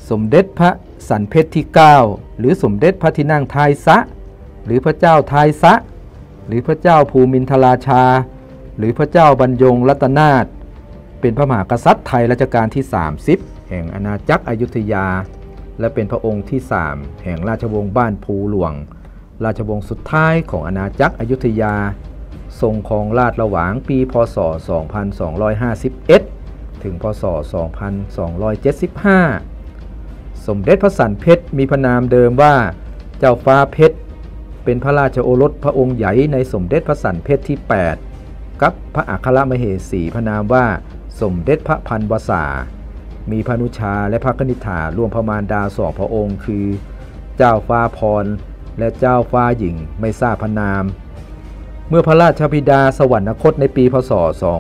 สมเด็จพระสันเพชรที่9หรือสมเด็จพระที่นั่งทายซะหรือพระเจ้าทายซะหรือพระเจ้าภูมินทราชาหรือพระเจ้าบรรยงรัตนาถเป็นพระมหากษัตริย์ไทยรัชกาลที่30แห่งอาณาจักรอยุธยาและเป็นพระองค์ที่3แห่งราชวงศ์บ้านภูหลวงราชวงศ์สุดท้ายของอาณาจักรอยุธยาทรงครองราชย์ระหว่างปีพ.ศ. 2251 ถึงพ.ศ. 2275 สมเด็จพระสันเพชรมีพระนามเดิมว่าเจ้าฟ้าเพชรเป็นพระราชโอรสพระองค์ใหญ่ในสมเด็จพระสันเพชรที่8กับพระอัครมเหสีพระนามว่าสมเด็จพระพันวษามีพระนุชาและพระคณิษฐารวมพระมารดา2พระองค์คือเจ้าฟ้าพรและเจ้าฟ้าหญิงไม่ทราบพระนามเมื่อพระราชบิดาสวรรคตในปีพ.ศ.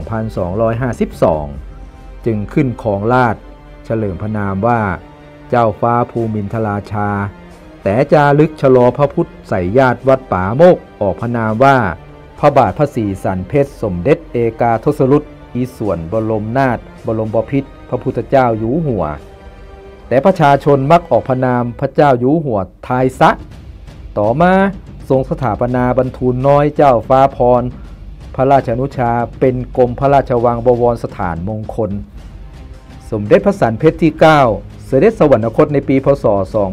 2252 จึงขึ้นครองราชย์เฉลิมพระนามว่าเจ้าฟ้าภูมินทราชาแต่จารึกชะลอพระพุทธใส่ญาติวัดป่าโมกออกพระนามว่าพระบาทพระศรีสันเพชรสมเด็จเอกาทศรุตอีส่วนบรมนาถบรมบพิตรพระพุทธเจ้าอยู่หัวแต่ประชาชนมักออกพระนามพระเจ้าอยู่หัวทายซะต่อมาทรงสถาปนาบรรทูลน้อยเจ้าฟ้าพรพระราชอนุชาเป็นกรมพระราชวังบวรสถานมงคลสมเด็จพระสันเพชรที่9เสด็จสวรรคตในปีพ.ศ.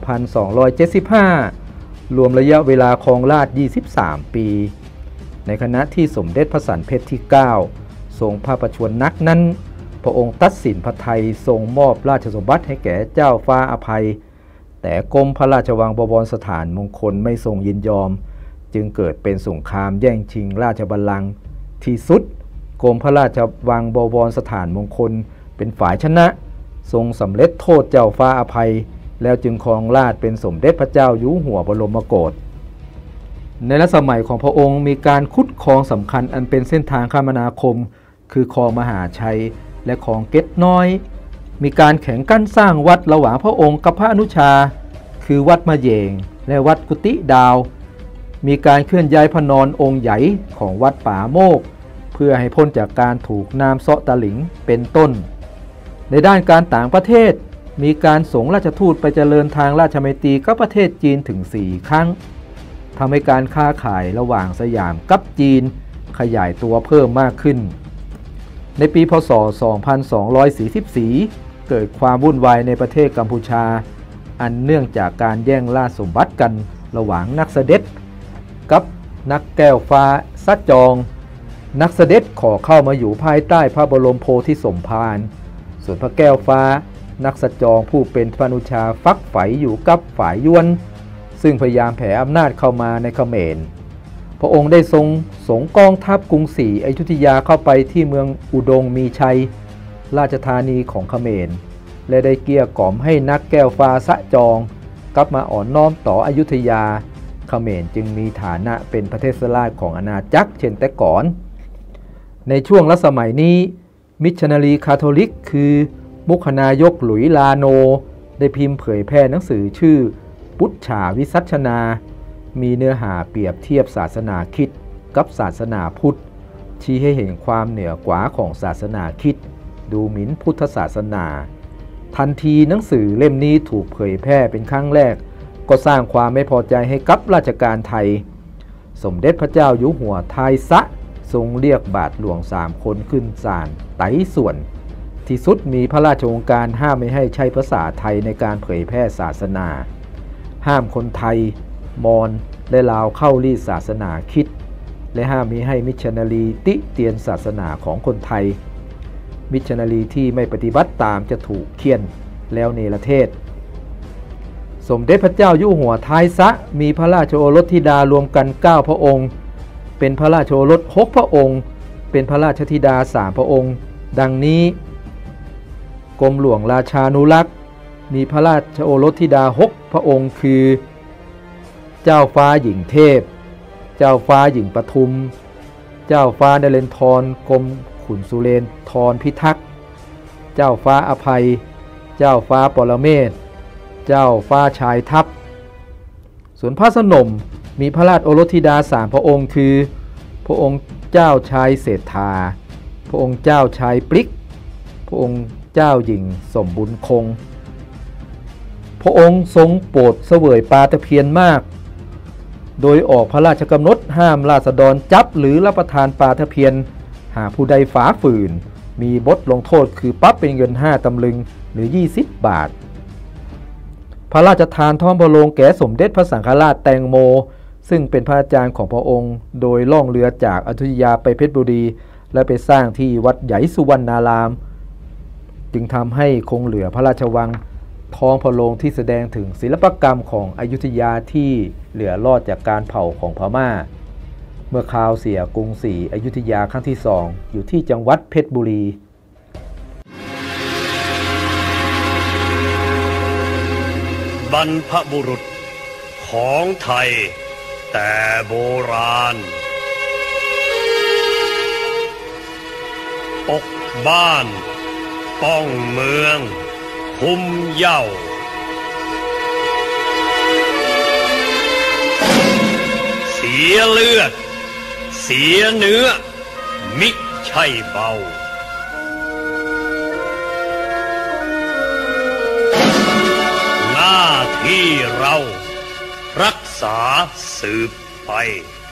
2275 รวมระยะเวลาครองราชย์23 ปีในขณะที่สมเด็จพระสันเพชรที่9ทรงพระประชวรนักนั้นพระองค์ตัดสินพระทัยทรงมอบราชสมบัติให้แก่เจ้าฟ้าอภัยแต่กรมพระราชวังบวรสถานมงคลไม่ทรงยินยอมจึงเกิดเป็นสงครามแย่งชิงราชบัลลังก์ที่สุดกรมพระราชวังบวรสถานมงคลเป็นฝ่ายชนะทรงสำเร็จโทษเจ้าฟ้าอภัยแล้วจึงครองราชย์เป็นสมเด็จพระเจ้าอยู่หัวบรมโกศในรัชสมัยของพระองค์มีการขุดคลองสำคัญอันเป็นเส้นทางคมนาคมคือคลองมหาชัยและคลองเก็ดน้อยมีการแข่งกันสร้างวัดระหว่างพระองค์กับพระอนุชาคือวัดมะเยงและวัดกุฏิดาวมีการเคลื่อนย้ายพระนอนองค์ใหญ่ของวัดป่าโมกเพื่อให้พ้นจากการถูกน้ำเซาะตะหลิงเป็นต้นในด้านการต่างประเทศมีการส่งราชทูตไปเจริญทางราชมัยตรีกับประเทศจีนถึง4 ครั้งทำให้การค้าขายระหว่างสยามกับจีนขยายตัวเพิ่มมากขึ้นในปีพ.ศ. 2244 เกิดความวุ่นวายในประเทศกัมพูชาอันเนื่องจากการแย่งราชสมบัติกันระหว่างนักเสด็จกับนักแก้วฟ้าซัดจองนักเสด็จขอเข้ามาอยู่ภายใต้พระบรมโพธิสมภารส่วนพระแก้วฟ้านักสัจจองผู้เป็นพระอนุชาฟักใฝ่อยู่กับฝ่ายยวนซึ่งพยายามแผ่อำนาจเข้ามาในเขมรพระองค์ได้ทรงส่งกองทัพกรุงศรีอยุธยาเข้าไปที่เมืองอุดงมีชัยราชธานีของเขมรและได้เกลี้ยกล่อมให้นักแก้วฟ้าสะจองกลับมาอ่อนน้อมต่ออยุธยาเขมรจึงมีฐานะเป็นประเทศราชของอาณาจักรเช่นแต่ก่อนในช่วงรัชสมัยนี้มิชชันนารีคาทอลิกคือมุขนายกหลุยลาโนได้พิมพ์เผยแพร่หนังสือชื่อปุจฉาวิสัชนามีเนื้อหาเปรียบเทียบศาสนาคริสต์กับศาสนาพุทธชี้ให้เห็นความเหนือกว่าของศาสนาคริสต์ดูหมิ่นพุทธศาสนาทันทีหนังสือเล่มนี้ถูกเผยแพร่เป็นครั้งแรกก็สร้างความไม่พอใจให้กับราชการไทยสมเด็จพระเจ้าอยู่หัวทายซะทรงเรียกบาทหลวง3 คนขึ้นศาลไต่สวนที่สุดมีพระราชโองการห้ามไม่ให้ใช้ภาษาไทยในการเผยแพร่ศาสนาห้ามคนไทยมอญและลาวเข้ารีดศาสนาคริสต์และห้ามมิให้มิชชันนารีติเตียนศาสนาของคนไทยมิชชันนารีที่ไม่ปฏิบัติตามจะถูกเฆี่ยนแล้วเนรเทศสมเด็จพระเจ้าอยู่หัวทายซะมีพระราชโอรสธิดารวมกัน9 พระองค์เป็นพระราชโอรส6 พระองค์เป็นพระราชธิดา3 พระองค์ดังนี้กรมหลวงราชานุรักษ์มีพระราชโอรสธิดา6 พระองค์คือเจ้าฟ้าหญิงเทพเจ้าฟ้าหญิงปทุมเจ้าฟ้านเรนทรกรมขุนสุเรนทรพิทักษ์เจ้าฟ้าอภัยเจ้าฟ้าปรเมศเจ้าฟ้าชายทัพส่วนพระสนมมีพระราชโอรสธิดา3 พระองค์คือพระองค์เจ้าชายเศรษฐาพระองค์เจ้าชายปลิกพระองค์เจ้าหญิงสมบุญคงระองค์ทรงโปรดเสวยปลาตะเพียนมากโดยออกพระราชกำหนดห้ามราษฎรจับหรือรับประทานปลาตะเพียนหากผู้ใดฝ่าฝืนมีบทลงโทษคือปรับเป็นเงิน5ตำลึงหรือ20 บาทพระราชทานท้องพระโรงแก่สมเด็จพระสังฆราชแตงโมซึ่งเป็นพระอาจารย์ของพระองค์โดยล่องเรือจากอยุธยาไปเพชรบุรีและไปสร้างที่วัดใหญ่สุวรรณารามจึงทำให้คงเหลือพระราชวังท้องพระโรงที่แสดงถึงศิลปกรรมของอยุธยาที่เหลือรอดจากการเผาของพม่าเมื่อคราวเสียกรุงศรีอยุธยาครั้งที่2อยู่ที่จังหวัดเพชรบุรีบรรพบุรุษของไทยแต่โบราณปกบ้านป้องเมืองคุมเหย้าเสียเลือดเสียเนื้อมิใช่เบาหน้าที่เรารักษาสืบไป